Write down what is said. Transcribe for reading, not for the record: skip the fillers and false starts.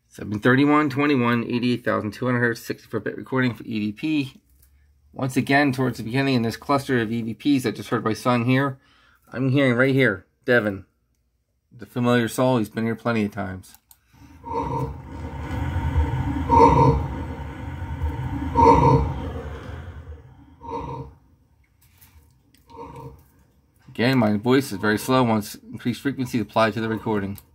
73121, 88,200 Hz, 64-bit recording for EVP. Once again, towards the beginning in this cluster of EVPs, I just heard my son here. I'm hearing right here, Devon. The familiar soul, he's been here plenty of times. Again, my voice is very slow. Once increased frequency applied to the recording.